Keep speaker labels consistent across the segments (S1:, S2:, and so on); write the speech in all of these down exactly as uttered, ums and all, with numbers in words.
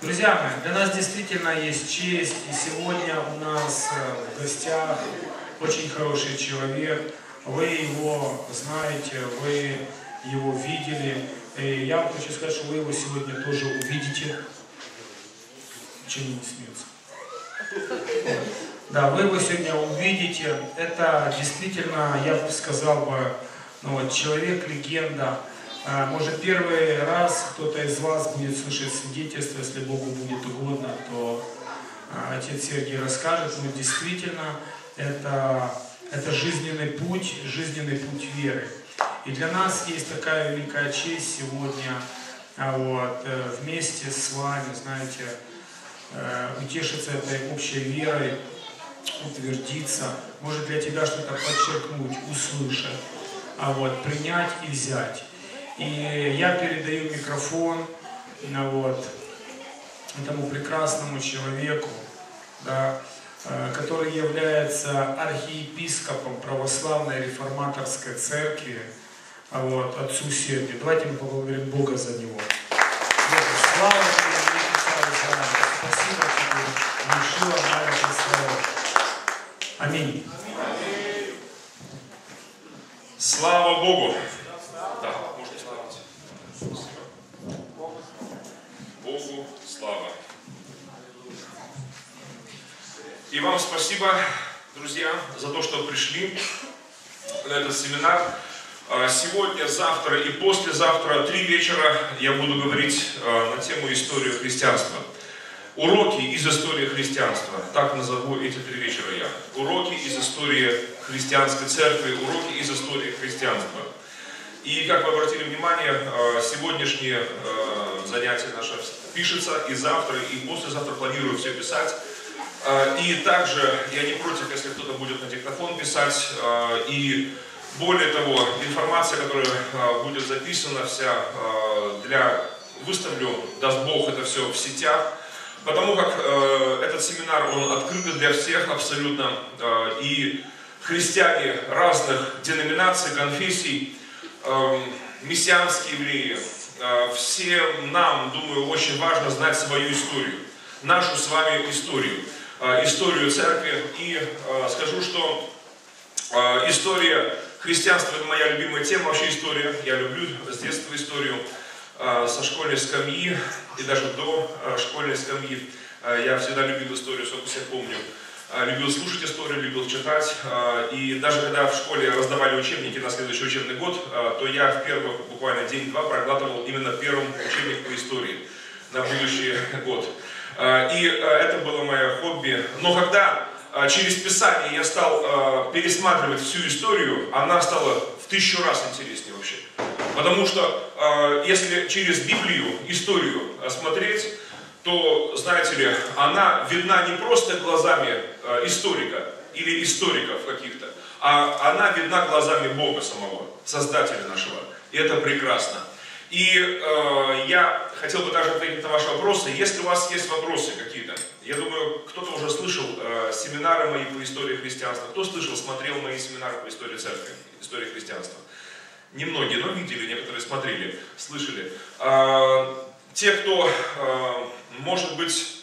S1: Друзья мои, для нас действительно есть честь, и сегодня у нас в гостях очень хороший человек. Вы его знаете, вы его видели. И я хочу сказать, что вы его сегодня тоже увидите. Почему не смеется? Да, вы его сегодня увидите. Это действительно, я бы сказал бы, ну, вот, человек-легенда. Может, первый раз кто-то из вас будет слышать свидетельство, если Богу будет угодно, то отец Сергий расскажет. Но действительно, это, это жизненный путь, жизненный путь веры. И для нас есть такая великая честь сегодня вот, вместе с вами, знаете, утешиться этой общей верой, утвердиться, может для тебя что-то подчеркнуть, услышать, а вот, принять и взять. И я передаю микрофон вот, этому прекрасному человеку, да, который является архиепископом православной реформаторской церкви, вот, отцу Сергию. Давайте мы поблагодарим Бога за него. Слава тебе, спасибо тебе, Ишуа, Мария, слава. Аминь.
S2: Слава Богу. Да, можете славить. Богу слава. И вам спасибо, друзья, за то, что пришли на этот семинар. Сегодня, завтра и послезавтра, три вечера я буду говорить на тему истории христианства. Уроки из истории христианства. Так назову эти три вечера я. Уроки из истории христианской церкви, уроки из истории христианства. И, как вы обратили внимание, сегодняшнее занятие наше пишется, и завтра, и послезавтра планирую все писать. И также я не против, если кто-то будет на диктофон писать. И более того, информация, которая будет записана вся, для выставлю, даст Бог, это все в сетях. Потому как этот семинар, он открыт для всех абсолютно. И христиане разных деноминаций, конфессий, мессианские евреи, всем нам, думаю, очень важно знать свою историю, нашу с вами историю, историю церкви. И скажу, что история христианства — это моя любимая тема, вообще история. Я люблю с детства историю, со школьной скамьи и даже до школьной скамьи. Я всегда любил историю, сколько себя помню. Любил слушать историю, любил читать. И даже когда в школе раздавали учебники на следующий учебный год, то я в первых буквально день-два проглатывал именно первым учебник по истории на будущий год. И это было мое хобби. Но когда через Писание я стал пересматривать всю историю, она стала в тысячу раз интереснее вообще. Потому что если через Библию историю смотреть, то, знаете ли, она видна не просто глазами историка или историков каких-то, а она видна глазами Бога самого, Создателя нашего. И это прекрасно. И э, я хотел бы также ответить на ваши вопросы. Если у вас есть вопросы какие-то, я думаю, кто-то уже слышал э, семинары мои по истории христианства. Кто слышал, смотрел мои семинары по истории церкви, истории христианства? Немногие, но видели, некоторые смотрели, слышали. Э, те, кто... Э, может быть,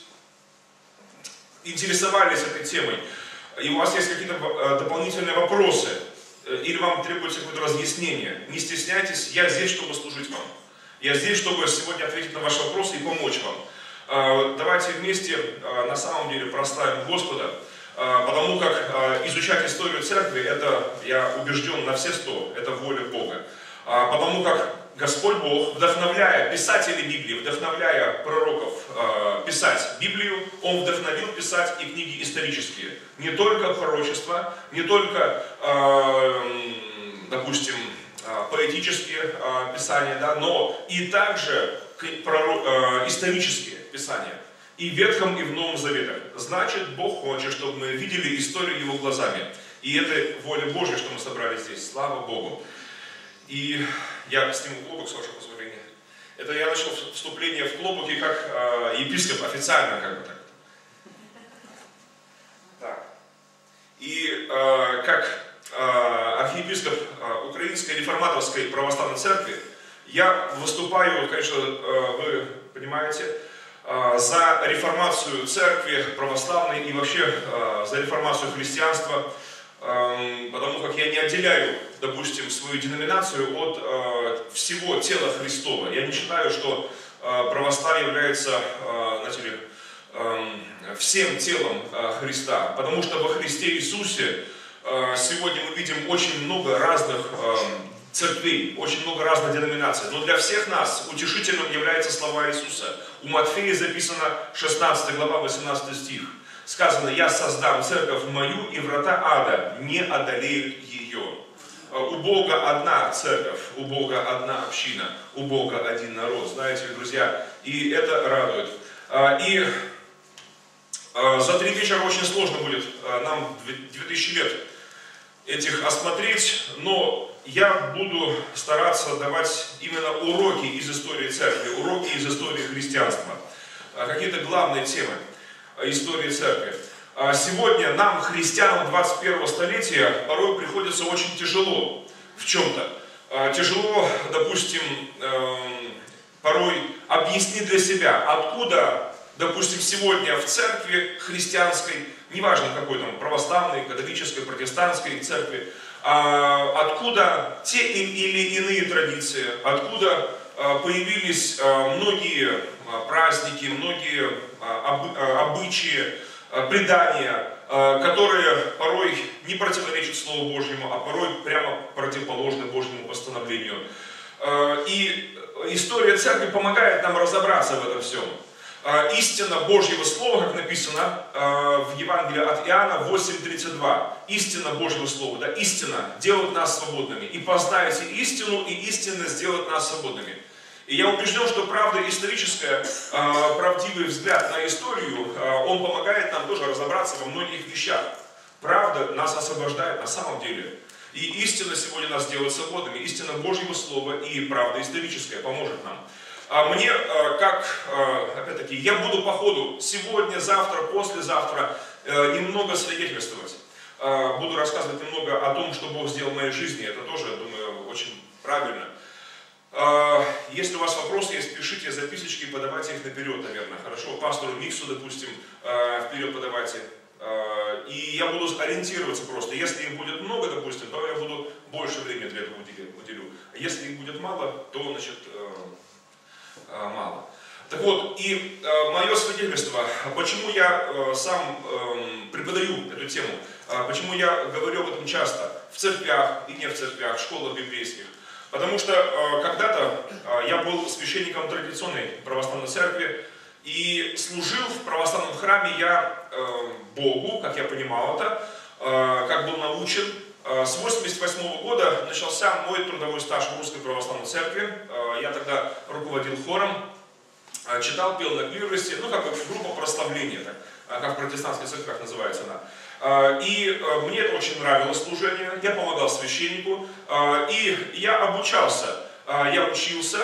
S2: интересовались этой темой, и у вас есть какие-то дополнительные вопросы, или вам требуется какое-то разъяснение, не стесняйтесь, я здесь, чтобы служить вам. Я здесь, чтобы сегодня ответить на ваши вопросы и помочь вам. Давайте вместе, на самом деле, прославим Господа, потому как изучать историю церкви, это, я убежден на все сто, это воля Бога. Потому как Господь Бог, вдохновляя писателей Библии, вдохновляя пророков э, писать Библию, Он вдохновил писать и книги исторические. Не только пророчества, не только, э, допустим, э, поэтические э, писания, да, но и также проро, э, исторические писания. И в Ветхом, и в Новом Заветах. Значит, Бог хочет, чтобы мы видели историю Его глазами. И это воля Божья, что мы собрались здесь. Слава Богу. И я сниму клобук, с вашего позволения. Это я начал вступление в клобуке как э, епископ, официально как бы так. Так. И э, как э, архиепископ э, Украинской реформаторской православной церкви, я выступаю, конечно, э, вы понимаете, за реформацию церкви православной и вообще за реформацию христианства, потому как я не отделяю, допустим, свою деноминацию от всего тела Христова. Я не считаю, что православие является, знаете ли, всем телом Христа, потому что во Христе Иисусе сегодня мы видим очень много разных церквей, очень много разных деноминаций. Но для всех нас утешительным является слова Иисуса. У Матфея записано шестнадцатая глава, восемнадцатый стих. Сказано: «Я создам церковь мою, и врата ада не одолеют ее». У Бога одна церковь, у Бога одна община, у Бога один народ. Знаете, друзья, и это радует. И за три вечера очень сложно будет нам две тысячи лет этих осмотреть, но я буду стараться давать именно уроки из истории церкви, уроки из истории христианства, какие-то главные темы истории церкви. Сегодня нам, христианам двадцать первого столетия, порой приходится очень тяжело в чем-то. Тяжело, допустим, порой объяснить для себя, откуда, допустим, сегодня в церкви христианской, неважно какой там, православной, католической, протестантской церкви, откуда те или иные традиции, откуда появились многие праздники, многие обычаи, предания, которые порой не противоречат Слову Божьему, а порой прямо противоположны Божьему постановлению. И история церкви помогает нам разобраться в этом всем. Истина Божьего Слова, как написано в Евангелии от Иоанна восемь тридцать два. Истина Божьего Слова, да, истина делает нас свободными. И познаете истину, и истина сделает нас свободными. И я убежден, что правда историческая, правдивый взгляд на историю, он помогает нам тоже разобраться во многих вещах. Правда нас освобождает на самом деле. И истина сегодня нас делает свободными. Истина Божьего Слова и правда историческая поможет нам. Мне, как, опять-таки, я буду по ходу сегодня, завтра, послезавтра немного свидетельствовать. Буду рассказывать немного о том, что Бог сделал в моей жизни. Это тоже, я думаю, очень правильно. Если у вас вопросы есть, пишите записочки и подавайте их наперед, наверное. Хорошо, пастору Миксу, допустим, вперед подавайте. И я буду ориентироваться просто. Если их будет много, допустим, то я буду больше времени для этого уделю. Если их будет мало, то, значит, мало. Так вот, и э, мое свидетельство, почему я э, сам э, преподаю эту тему, э, почему я говорю об этом часто, в церквях и не в церквях, в школах библейских. Потому что э, когда-то э, я был священником традиционной православной церкви и служил в православном храме я э, Богу, как я понимал это, э, как был научен. С восемьдесят восьмого года начался мой трудовой стаж в Русской Православной Церкви. Я тогда руководил хором, читал, пел на клиросе, ну как бы группа прославления, так, как в протестантских церквях называется она. И мне это очень нравилось служение, я помогал священнику, и я обучался, я учился,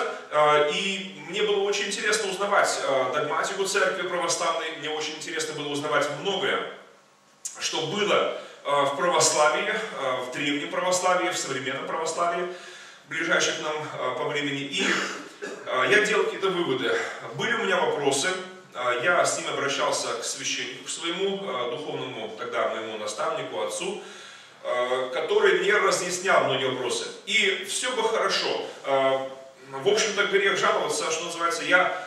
S2: и мне было очень интересно узнавать догматику церкви православной, мне очень интересно было узнавать многое, что было в православии, в древнем православии, в современном православии, ближайших к нам по времени. И я делал какие-то выводы. Были у меня вопросы, я с ним обращался к священнику, к своему духовному, тогда моему наставнику, отцу, который мне разъяснял многие вопросы. И все было хорошо. В общем-то, грех жаловаться, что называется, я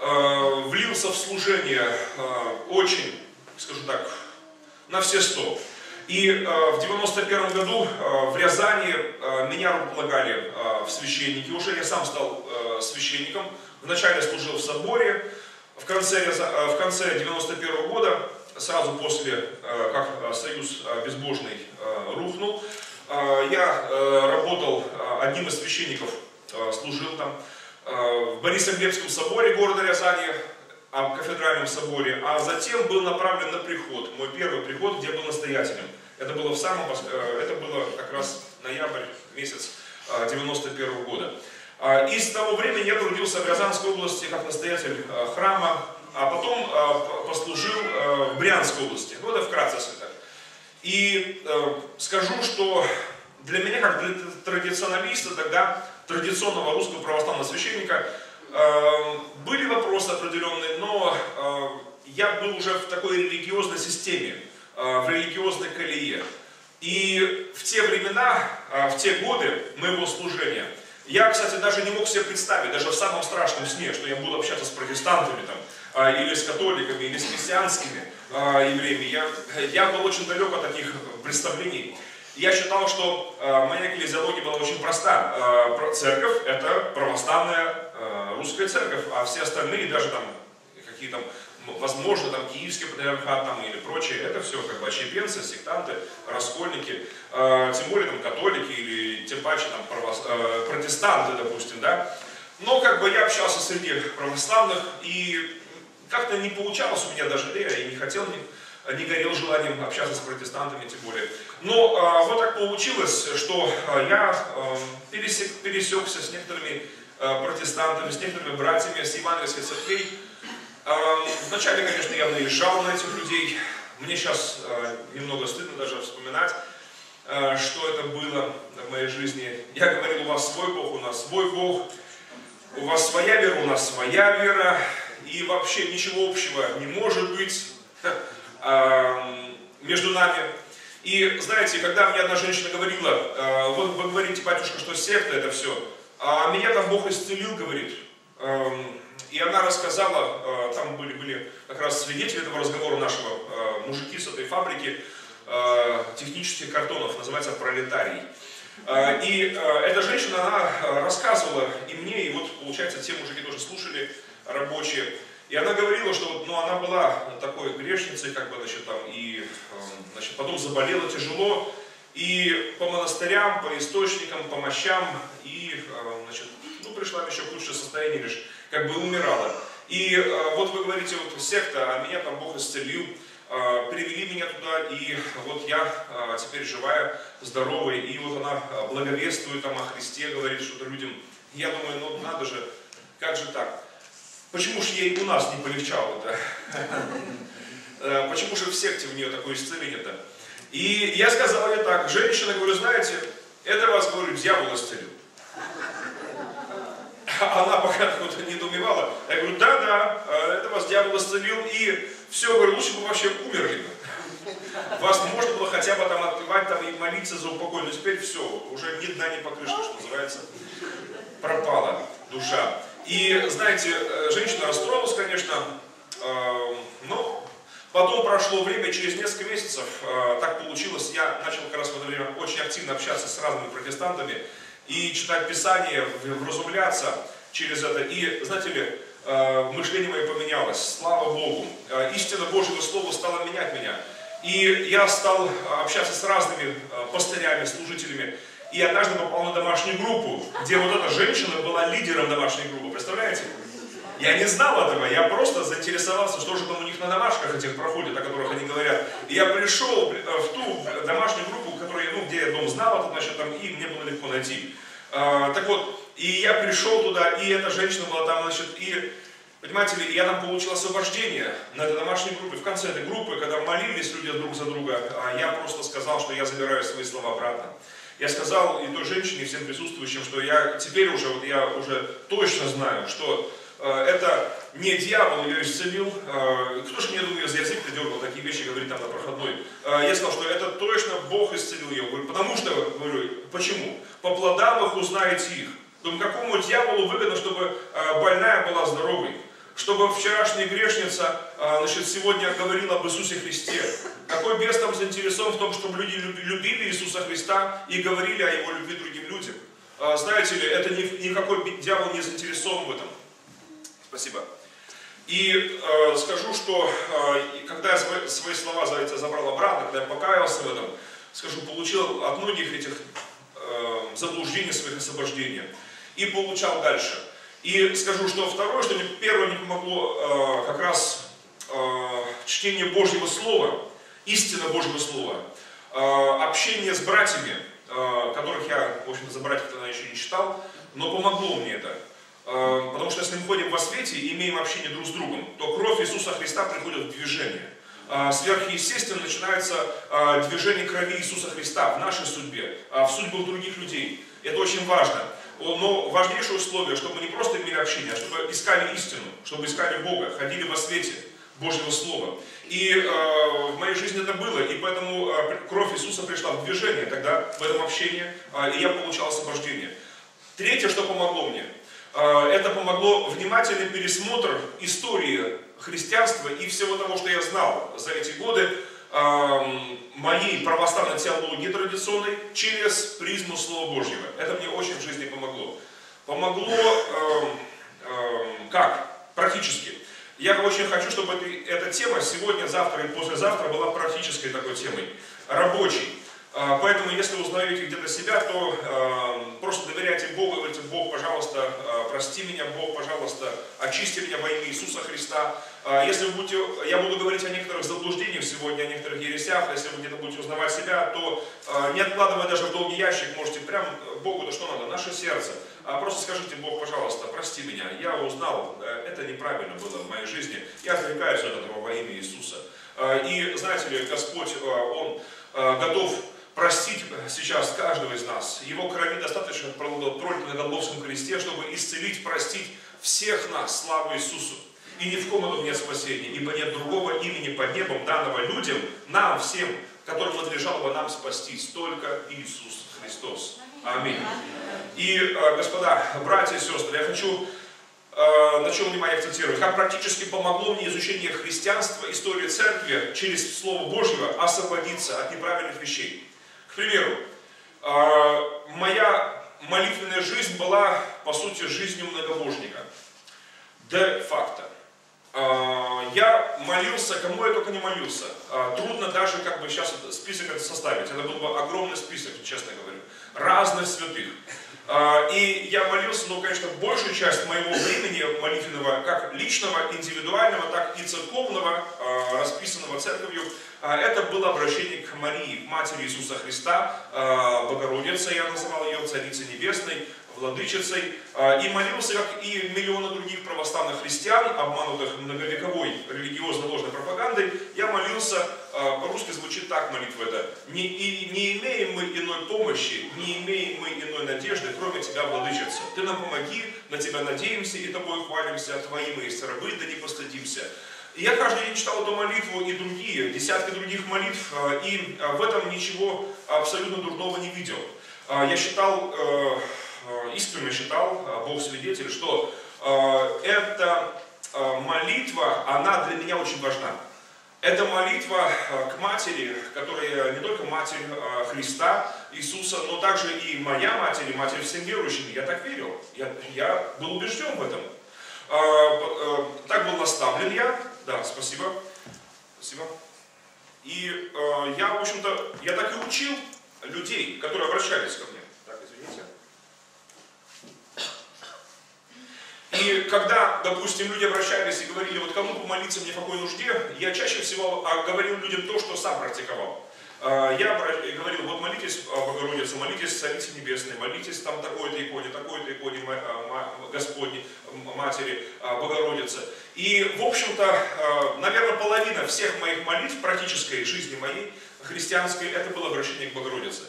S2: влился в служение очень, скажу так, на все сто. И э, в девяносто первом году э, в Рязани э, меня предлагали э, в священники. Уже я сам стал э, священником. Вначале служил в соборе. В конце, э, в конце девяносто первого года, сразу после, э, как союз э, безбожный э, рухнул, э, я э, работал э, одним из священников, э, служил там э, в Борисоглебском соборе города Рязани, в кафедральном соборе, а затем был направлен на приход, мой первый приход, где был настоятелем. Это было в самом, это было как раз ноябрь месяц девяносто первого года. И с того времени я трудился в Рязанской области как настоятель храма, а потом послужил в Брянской области. Ну, это вкратце так. И скажу, что для меня, как для традиционалиста, тогда традиционного русского православного священника, были вопросы определенные, но я был уже в такой религиозной системе, в религиозной колее. И в те времена, в те годы моего служения, я, кстати, даже не мог себе представить, даже в самом страшном сне, что я буду общаться с протестантами, там, или с католиками, или с христианскими евреями. Я, я был очень далек от таких представлений. Я считал, что моя экклезиология была очень проста. Церковь — это православная русская церковь, а все остальные, даже там какие-то, возможно, там киевский патриархат там, или прочее, это все как бы отщепенцы, сектанты, раскольники, э, тем более там католики или тем паче там правос... э, протестанты, допустим, да. Но как бы я общался среди православных, и как-то не получалось у меня даже, я и не хотел, не, не горел желанием общаться с протестантами, тем более. Но э, вот так получилось, что э, я э, пересек, пересекся с некоторыми э, протестантами, с некоторыми братьями с евангельской церкви. Вначале, конечно, я наезжал на этих людей. Мне сейчас немного стыдно даже вспоминать, что это было в моей жизни. Я говорил, у вас свой Бог, у нас свой Бог, у вас своя вера, у нас своя вера, и вообще ничего общего не может быть между нами. И знаете, когда мне одна женщина говорила, вот вы говорите, батюшка, что секта это все, а меня там Бог исцелил, говорит. И она рассказала, там были, были как раз свидетели этого разговора нашего, мужики с этой фабрики технических картонов, называется «Пролетарий». И эта женщина, она рассказывала и мне, и вот, получается, те мужики тоже слушали, рабочие. И она говорила, что ну, она была такой грешницей, как бы, значит, там, и значит, потом заболела тяжело, и по монастырям, по источникам, по мощам, и значит, ну, пришла в еще худшее состояние, лишь как бы умирала. И э, вот вы говорите, вот секта, а меня там Бог исцелил, э, привели меня туда, и вот я э, теперь живая, здоровая, и вот она благовествует там о Христе, говорит что-то людям. Я думаю, ну надо же, как же так? Почему же ей у нас не полегчало-то? Почему же в секте в нее такое исцеление-то? И я сказал ей так, женщина, говорю, знаете, это вас, говорю, дьявол исцелил. Она пока как-то недоумевала. Я говорю, да-да, это вас дьявол исцелил, и все, говорю, лучше бы вообще умерли. Вас можно было хотя бы там отпевать там, и молиться за упокой, но теперь все, уже ни дна, ни покрышки, что называется, пропала душа. И, знаете, женщина расстроилась, конечно, но потом прошло время, через несколько месяцев, так получилось, я начал как раз в это время очень активно общаться с разными протестантами, и читать Писание, вразумляться через это. И, знаете ли, мышление мое поменялось, слава Богу. Истина Божьего Слова стала менять меня. И я стал общаться с разными пастырями, служителями. И однажды попал на домашнюю группу, где вот эта женщина была лидером домашней группы. Представляете? Я не знал этого, я просто заинтересовался, что же там у них на домашках этих проходит, о которых они говорят. И я пришел в ту домашнюю группу, которая, ну, где я дом знал, это, значит, там, и мне было легко найти. А, так вот, и я пришел туда, и эта женщина была там, значит, и, понимаете ли, я там получил освобождение на этой домашней группе. В конце этой группы, когда молились люди друг за друга, я просто сказал, что я забираю свои слова обратно. Я сказал и той женщине, и всем присутствующим, что я теперь уже, вот я уже точно знаю, что это не дьявол ее исцелил. Кто же мне, думаю, за язык дергал такие вещи, говорит там на проходной. Я сказал, что это точно Бог исцелил ее. Говорю, потому что, говорю, почему? По плодам их узнаете их. Думаю, какому дьяволу выгодно, чтобы больная была здоровой? Чтобы вчерашняя грешница, значит, сегодня говорила об Иисусе Христе. Какой бес там заинтересован в том, чтобы люди любили Иисуса Христа и говорили о Его любви другим людям? Знаете ли, это никакой дьявол не заинтересован в этом. Спасибо. И э, скажу, что э, когда я свои, свои слова за это забрал обратно, когда я покаялся в этом, скажу, получил от многих этих э, заблуждений своих освобождения. И получал дальше. И скажу, что второе, что мне первое не помогло, э, как раз э, чтение Божьего Слова, истина Божьего Слова, э, общение с братьями, э, которых я, в общем-то, за братьев тогда еще не читал, но помогло мне это. Потому что если мы ходим во свете и имеем общение друг с другом, то кровь Иисуса Христа приходит в движение. Сверхъестественно начинается движение крови Иисуса Христа в нашей судьбе, в судьбах других людей. Это очень важно. Но важнейшее условие, чтобы мы не просто имели общение, а чтобы искали истину, чтобы искали Бога, ходили во свете, Божьего Слова. И э, в моей жизни это было, и поэтому э, кровь Иисуса пришла в движение тогда, в этом общении, э, и я получал освобождение. Третье, что помогло мне, э, это помогло внимательный пересмотр истории христианства и всего того, что я знал за эти годы, э, моей православной теологии традиционной через призму Слова Божьего. Это мне очень в жизни помогло. Помогло, э, э, как? Практически. Я очень хочу, чтобы это, эта тема сегодня, завтра и послезавтра была практической такой темой, рабочей. Поэтому, если узнаете где-то себя, то э, просто доверяйте Богу, говорите: Бог, пожалуйста, э, прости меня, Бог, пожалуйста, очисти меня во имя Иисуса Христа. Э, если вы будете, я буду говорить о некоторых заблуждениях сегодня, о некоторых ересях, если вы где-то будете узнавать себя, то э, не откладывая даже в долгий ящик, можете прям Богу, да что надо, наше сердце. А просто скажите: Бог, пожалуйста, прости меня, я узнал, э, это неправильно было в моей жизни, я отрекаюсь от этого во имя Иисуса. Э, и знаете ли, Господь, э, Он э, готов простить сейчас каждого из нас. Его крови достаточно пролито на Голгофском кресте, чтобы исцелить, простить всех нас. Слава Иисусу! И ни в ком этом нет спасения, ибо нет другого имени под небом, данного людям, нам всем, которым надлежало бы нам спастись, только Иисус Христос. Аминь. И, господа, братья и сестры, я хочу на чем внимание акцентировать, как практически помогло мне изучение христианства, истории церкви через Слово Божьего освободиться от неправильных вещей. К примеру, моя молитвенная жизнь была, по сути, жизнью многобожника. Де-факто. Я молился, кому я только не молился. Трудно даже как бы сейчас список это составить. Это был бы огромный список, честно говорю. Разных святых. И я молился, ну, конечно, большую часть моего времени молитвенного, как личного, индивидуального, так и церковного, расписанного церковью, это было обращение к Марии, матери Иисуса Христа, Богородице, я называл ее, Царицей Небесной, Владычицей, и молился, как и миллионы других православных христиан, обманутых многовековой религиозной ложной пропагандой, я молился, по-русски звучит так молитва эта: не, и, не имеем мы иной помощи, не имеем мы иной надежды, кроме Тебя, Владычица. Ты нам помоги, на Тебя надеемся и Тобой хвалимся, Твои мы есть рабы, да не постыдимся. И я каждый день читал эту молитву и другие, десятки других молитв, и в этом ничего абсолютно дурного не видел. Я считал, искренне считал, Бог свидетель, что эта молитва, она для меня очень важна. Это молитва к матери, которая не только матерь Христа, Иисуса, но также и моя матерь, и матерь всем верующим. Я так верил, я, я был убежден в этом. Так был наставлен я. Да, спасибо. Спасибо. И э, я, в общем-то, я так и учил людей, которые обращались ко мне. Так, извините. И когда, допустим, люди обращались и говорили: вот кому помолиться мне в какой нужде, я чаще всего говорил людям то, что сам практиковал. Я говорил: вот молитесь Богородице, молитесь Царице Небесной, молитесь там такой-то иконе, такой-то иконе Господней, Матери Богородицы. И, в общем-то, наверное, половина всех моих молитв в практической жизни моей, христианской, это было обращение к Богородице.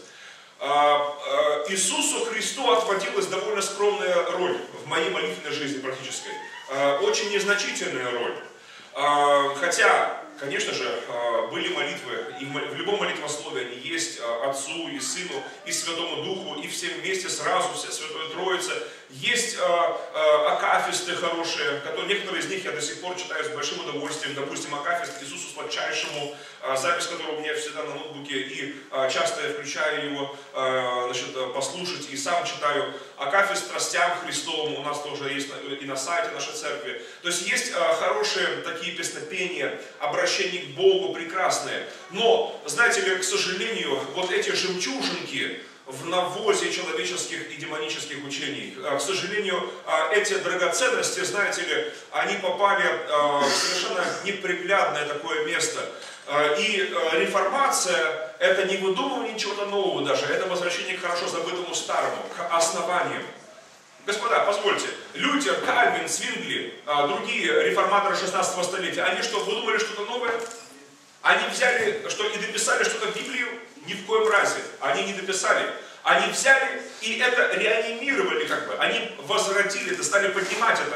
S2: Иисусу Христу отводилась довольно скромная роль в моей молитвенной жизни практической. Очень незначительная роль. Хотя, конечно же, были молитвы, и в любом молитвословии они есть Отцу и Сыну, и Святому Духу, и все вместе сразу, вся Святая Троица. Есть акафисты хорошие, которые, некоторые из них я до сих пор читаю с большим удовольствием. Допустим, акафист Иисусу Сладчайшему, запись которого у меня всегда на ноутбуке, и часто я включаю его, значит, послушать, и сам читаю. Акафист Страстям Христовым у нас тоже есть и на сайте нашей церкви. То есть есть хорошие такие песнопения, обращения к Богу прекрасные. Но, знаете ли, к сожалению, вот эти жемчужинки в навозе человеческих и демонических учений, к сожалению, эти драгоценности, знаете ли, они попали в совершенно неприглядное такое место. И реформация — это не выдумывание чего-то нового даже, это возвращение к хорошо забытому старому, к основаниям. Господа, позвольте, Лютер, Кальвин, Свингли, другие реформаторы шестнадцатого столетия, они что, выдумали что-то новое? Они взяли что, и дописали что-то в Библию? Ни в коем разе. Они не дописали. Они взяли и это реанимировали как бы. Они возродили это, стали поднимать это.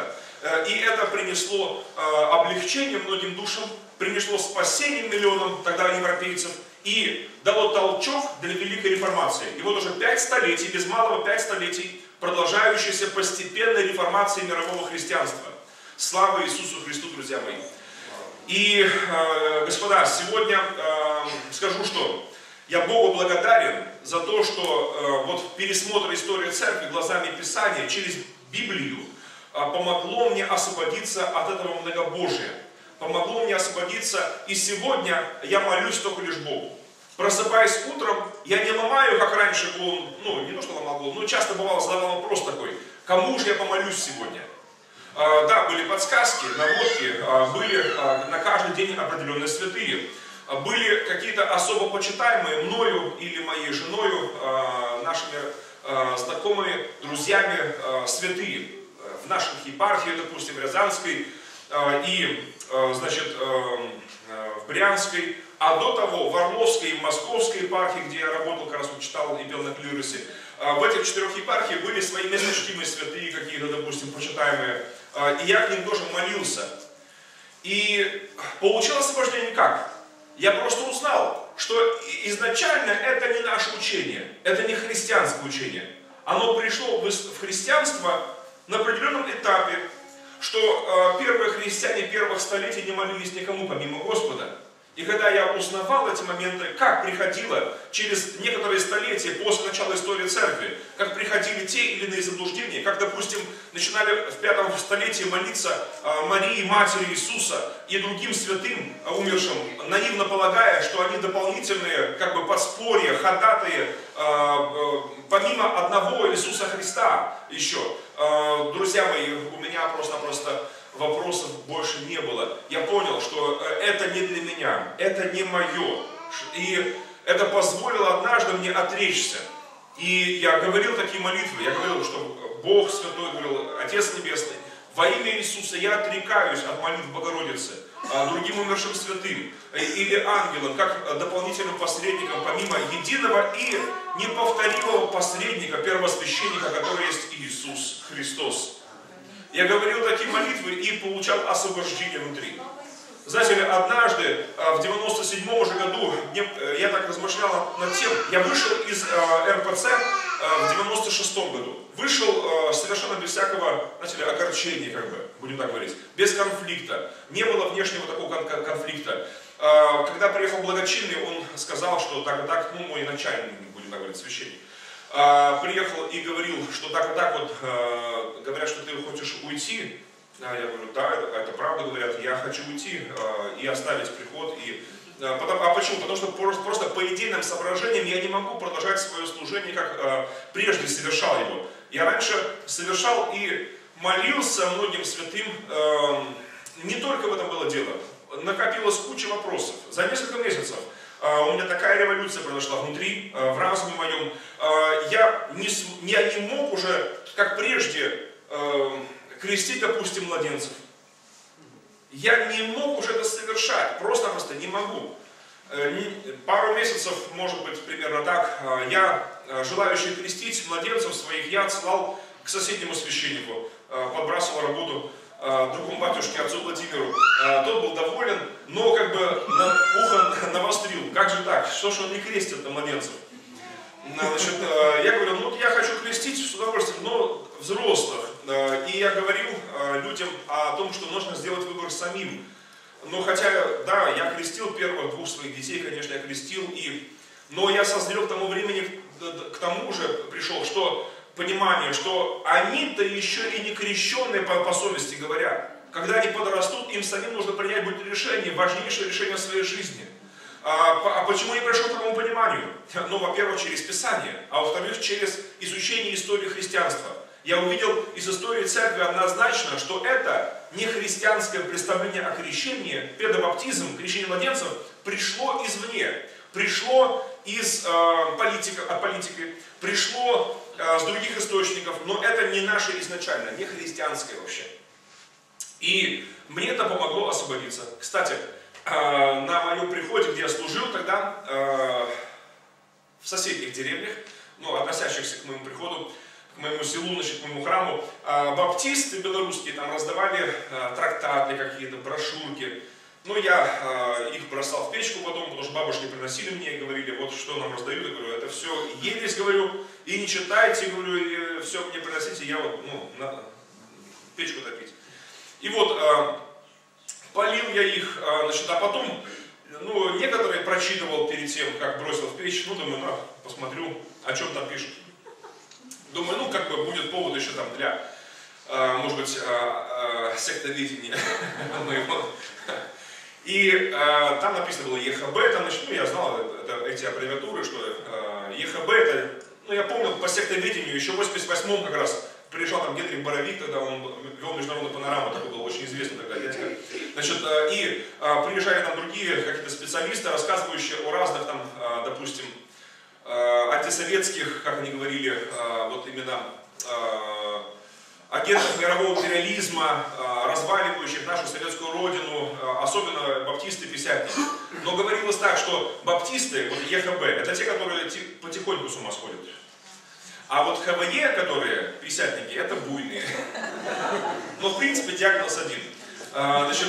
S2: И это принесло облегчение многим душам, принесло спасение миллионам тогда европейцев и дало толчок для Великой Реформации. И вот уже пять столетий, без малого пять столетий, продолжающейся постепенной реформации мирового христианства. Слава Иисусу Христу, друзья мои! И, господа, сегодня скажу, что я Богу благодарен за то, что вот пересмотр истории церкви глазами Писания через Библию помогло мне освободиться от этого многобожия. Помогло мне освободиться, и сегодня я молюсь только лишь Богу. Просыпаясь утром, я не ломаю, как раньше, голову, ну, не то, что ломал голову, но часто бывало, задавал вопрос такой: кому же я помолюсь сегодня? А, да, были подсказки, наводки, а, были а, на каждый день определенные святые. А, были какие-то особо почитаемые мною или моей женою, а, нашими а, знакомыми, друзьями а, святые. В наших епархиях, допустим, Рязанской а, и, а, значит, а, в Брянской. А до того в Орловской и Московской епархии, где я работал, как раз вот читал и пел на клиросе, в этих четырех епархиях были свои месточтимые святые, какие-то, допустим, почитаемые. И я к ним тоже молился. И получил освобождение как? Я просто узнал, что изначально это не наше учение, это не христианское учение. Оно пришло в христианство на определенном этапе, что первые христиане первых столетий не молились никому помимо Господа. И когда я узнавал эти моменты, как приходило через некоторые столетия после начала истории церкви, как приходили те или иные заблуждения, как, допустим, начинали в пятом столетии молиться Марии, Матери Иисуса и другим святым умершим, наивно полагая, что они дополнительные, как бы подспорья, ходатые, помимо одного Иисуса Христа еще. Друзья мои, у меня просто-напросто вопросов больше не было. Я понял, что это не для меня, это не мое. И это позволило однажды мне отречься. И я говорил такие молитвы, я говорил, что Бог Святой, говорил, Отец Небесный, во имя Иисуса я отрекаюсь от молитв Богородицы, другим умершим святым или ангелам, как дополнительным посредникам, помимо единого и неповторимого посредника, первосвященника, который есть Иисус Христос. Я говорил такие молитвы и получал освобождение внутри. Знаете ли, однажды, в девяносто седьмом уже году, я так размышлял над тем, я вышел из эр пэ цэ в девяносто шестом году. Вышел совершенно без всякого, знаете ли, огорчения, как бы, будем так говорить, без конфликта. Не было внешнего такого конфликта. Когда приехал благочинный, он сказал, что так и так, ну, мой начальник, будем так говорить, священник, приехал и говорил, что так и так вот, говорят, что ты хочешь уйти. Я говорю, да, это правда, говорят, я хочу уйти и оставить приход. И, потом, а почему? Потому что просто, просто по идейным соображениям я не могу продолжать свое служение, как прежде совершал его. Я раньше совершал и молился многим святым, не только в этом было дело. Накопилась куча вопросов. За несколько месяцев у меня такая революция произошла внутри, в разуме моем. Я не, я не мог уже, как прежде, крестить, допустим, младенцев. Я не мог уже это совершать, просто-просто не могу. Пару месяцев, может быть, примерно так, я, желающий крестить младенцев своих, я отсылал к соседнему священнику, подбрасывал работу другому батюшке, отцу Владимиру. Тот был доволен, но как бы на ухо навострил. Как же так? Что ж он не крестит на младенцев? Значит, я говорю, ну я хочу крестить с удовольствием, но взрослых. И я говорил людям о том, что нужно сделать выбор самим. Но хотя, да, я крестил первых двух своих детей, конечно, я крестил, и, но я созрел к тому времени, к тому же пришел, что понимание, что они-то еще и не крещенные по, по совести говоря. Когда они подрастут, им самим нужно принять будет решение, важнейшее решение в своей жизни. А, а почему я пришел к такому пониманию? Ну, во-первых, через Писание, а во-вторых, через изучение истории христианства. Я увидел из истории церкви однозначно, что это не христианское представление о крещении, педобаптизм, крещение младенцев, пришло извне. Пришло из э, политика, от политики, пришло э, с других источников, но это не наше изначально, не христианское вообще. И мне это помогло освободиться. Кстати, э, на моем приходе, где я служил тогда, э, в соседних деревнях, ну, относящихся к моему приходу, к моему селу, значит, к моему храму, баптисты белорусские там раздавали трактаты какие-то, брошюрки. Ну, я их бросал в печку потом, потому что бабушки приносили мне и говорили, вот что нам раздают. Я говорю, это все ересь, говорю, и не читайте, говорю, и все мне приносите, я вот, ну, на печку топить. И вот, полил я их, значит, а потом, ну, некоторые прочитывал перед тем, как бросил в печь, ну, думаю, ну, посмотрю, о чем там пишут. Думаю, ну, как бы будет повод еще там для, может быть, сектоведения моего. И э, там написано было ЕХБ, там, значит, ну, я знал это, это, эти аббревиатуры, что э, ЕХБ это, ну, я помню по сектоведению, еще в восемьдесят восьмом как раз приезжал там Генрих Боровик, тогда он вел международную панораму, такой был очень известный тогда дядька. Значит, э, и э, приезжали там другие какие-то специалисты, рассказывающие о разных там, э, допустим, э, антисоветских, как они говорили, э, вот именно э, агентов мирового империализма, разваливающих нашу советскую родину, особенно баптисты-писятники. Но говорилось так, что баптисты, вот ЕХБ, это те, которые потихоньку с ума сходят. А вот ХВЕ, которые писятники, это буйные. Но в принципе диагноз один. Значит,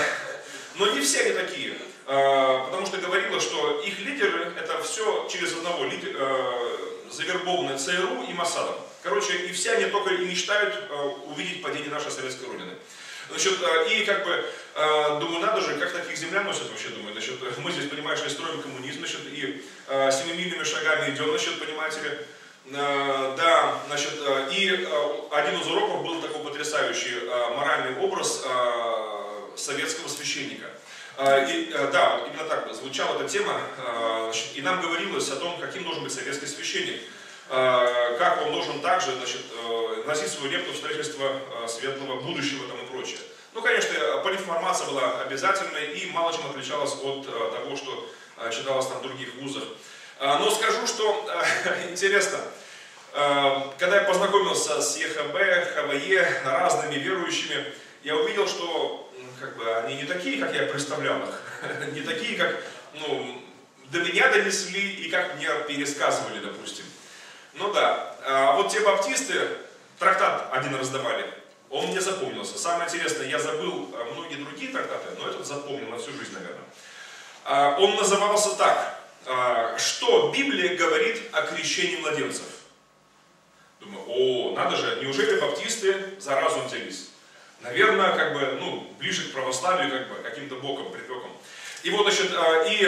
S2: но не все они такие. Потому что говорилось, что их лидеры это все через одного завербованные ЦРУ и Моссадом. Короче, и все они только и мечтают э, увидеть падение нашей советской родины. Значит, э, и как бы, э, думаю, надо же, как таких землян носят вообще, думаю, значит, мы здесь, понимаешь, строим коммунизм, значит, и э, семимильными шагами идем, значит, понимаете ли, э, да, значит, э, и э, один из уроков был такой потрясающий э, моральный образ э, советского священника. Э, и, э, да, вот именно так звучала эта тема, э, значит, и нам говорилось о том, каким должен быть советский священник. Как он должен также, значит, носить свою лепту в строительство светлого будущего там и прочее. Ну, конечно, политинформация была обязательной и мало чем отличалась от того, что читалось там в других вузах. Но скажу, что интересно, когда я познакомился с ЕХБ, ХВЕ, разными верующими, я увидел, что как бы, они не такие, как я представлял их, не такие, как ну, до меня донесли и как мне пересказывали, допустим. Ну да, а вот те баптисты, трактат один раздавали, он мне запомнился. Самое интересное, я забыл многие другие трактаты, но этот запомнил на всю жизнь, наверное. Он назывался так, что Библия говорит о крещении младенцев. Думаю, о, надо же, неужели баптисты за разум взялись? Наверное, как бы, ну, ближе к православию, как бы, каким-то боком, припеком. И вот, значит, и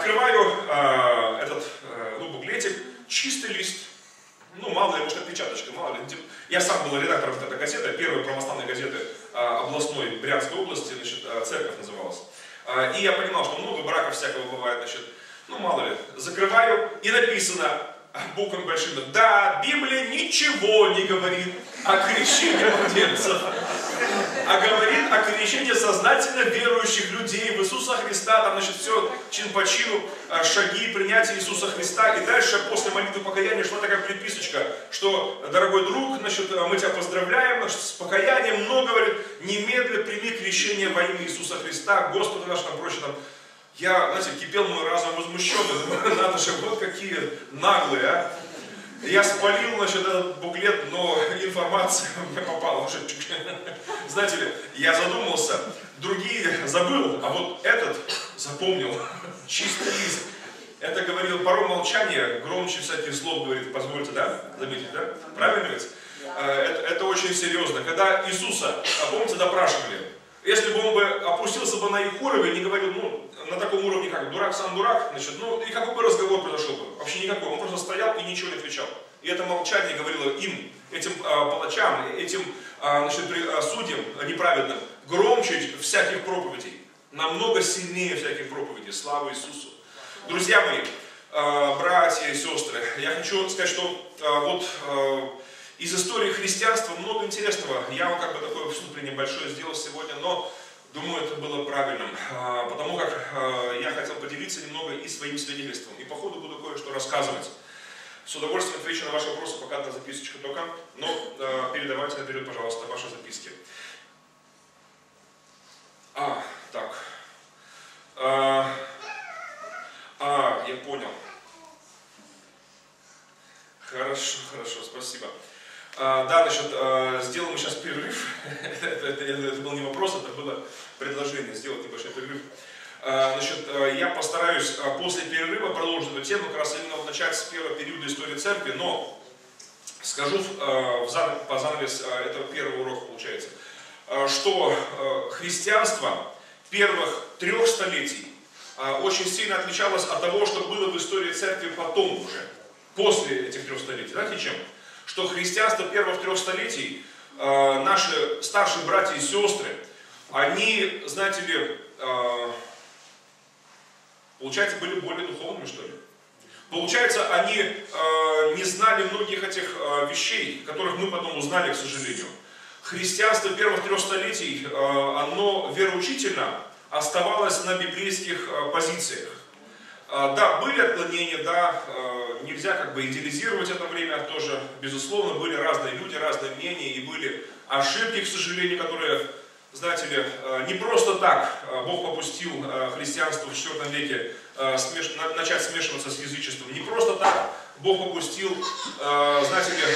S2: открываю этот, ну, буклетик, чистый лист. Ну, мало ли, может, отпечаточка, мало ли. Я сам был редактором этой газеты, первой православной газеты областной Брянской области, значит, церковь называлась. И я понимал, что много браков всякого бывает, значит, ну, мало ли. Закрываю, и написано буквами большими, да, Библия ничего не говорит о крещении младенцев, а говорит о крещении сознательно верующих людей в Иисуса Христа, там, значит, все чин по чину, шаги принятия Иисуса Христа, и дальше после молитвы покаяния шла такая приписочка, что, дорогой друг, значит, мы тебя поздравляем, значит, с покаянием, но, говорит, немедля прими крещение во имя Иисуса Христа, Господа наш, там, прочее, там. Я, знаете, кипел мой разум возмущенный, надо же, вот какие наглые, а. Я спалил, значит, этот буклет, но информация мне попала уже. Знаете ли, я задумался, другие забыл, а вот этот запомнил. Чистый лист. Это говорил порой молчание, громче всяких слов говорит, позвольте, да? Заметить, да? Правильно ведь? Это, это очень серьезно. Когда Иисуса, помните, допрашивали, если бы он бы опустился бы на их уровень и говорил, ну, на таком уровне, как дурак сам дурак, значит, ну, и какой бы разговор произошел бы? Вообще никакой. Он просто стоял и ничего не отвечал. И это молчание говорило им, этим а, палачам, этим а, значит, а, судьям неправедным, громче всяких проповедей, намного сильнее всяких проповедей. Слава Иисусу. Друзья мои, а, братья и сестры, я хочу сказать, что а, вот... А, из истории христианства много интересного. Я вам как бы такое вступление большое сделал сегодня, но думаю, это было правильным, потому как я хотел поделиться немного и своим свидетельством. И по ходу буду кое-что рассказывать. С удовольствием отвечу на ваши вопросы, пока одна записочка только, но передавайте наперед, пожалуйста, ваши записки. А, так. А, а я понял. Хорошо, хорошо, спасибо. Значит, я постараюсь после перерыва продолжить эту тему, как раз именно вот начать с первого периода истории церкви, но скажу по занавес этого первого урока, получается, что христианство первых трех столетий очень сильно отличалось от того, что было в истории церкви потом уже, после этих трех столетий. Знаете чем? Что христианство первых трех столетий, наши старшие братья и сестры, они, знаете ли, получается, были более духовными, что ли. Получается, они не знали многих этих вещей, которых мы потом узнали, к сожалению. Христианство первых трех столетий, оно вероучительно оставалось на библейских позициях. Да, были отклонения, да, нельзя как бы идеализировать это время тоже, безусловно, были разные люди, разные мнения, и были ошибки, к сожалению, которые, знаете ли, не просто так Бог попустил христианство в четвёртом веке смеш... начать смешиваться с язычеством, не просто так Бог попустил, знаете ли,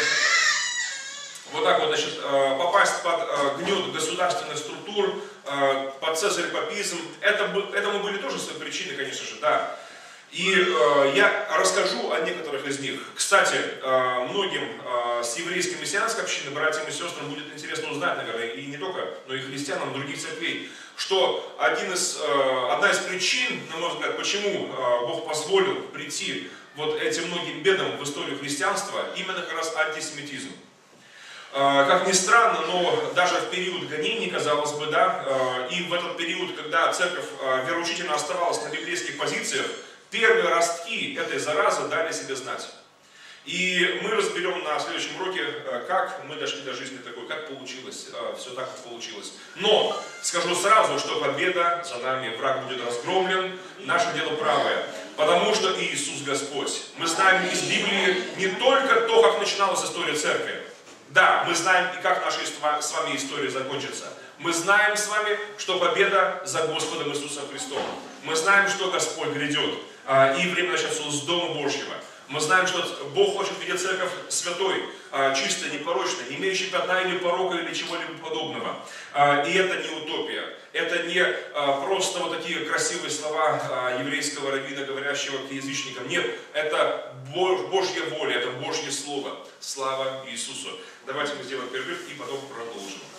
S2: вот так вот, значит, попасть под гнет государственных структур, под цезарь-папизм. Это, этому были тоже свои причины, конечно же, да. И э, я расскажу о некоторых из них. Кстати, э, многим э, с еврейской мессианской общины, братьям и сестрам, будет интересно узнать, наверное, и не только, но и христианам других церквей, что один из, э, одна из причин, на мой взгляд, почему э, Бог позволил прийти вот этим многим бедам в историю христианства, именно как раз антисемитизм. Э, как ни странно, но даже в период гонений, казалось бы, да, э, и в этот период, когда церковь э, вероучительно оставалась на библейских позициях, первые ростки этой заразы дали себе знать. И мы разберем на следующем уроке, как мы дошли до жизни такой, как получилось, все так, как получилось. Но скажу сразу, что победа за нами, враг будет разгромлен, наше дело правое. Потому что Иисус Господь. Мы знаем из Библии не только то, как начиналась история церкви. Да, мы знаем и как наша с вами история закончится. Мы знаем с вами, что победа за Господом Иисусом Христом. Мы знаем, что Господь грядет. И время начнется с Дома Божьего. Мы знаем, что Бог хочет видеть церковь святой, чистой, непорочной, не имеющей пятна или порока или чего-либо подобного. И это не утопия. Это не просто вот такие красивые слова еврейского раввина, говорящего к язычникам. Нет, это Божья воля, это Божье Слово. Слава Иисусу. Давайте мы сделаем перерыв и потом продолжим.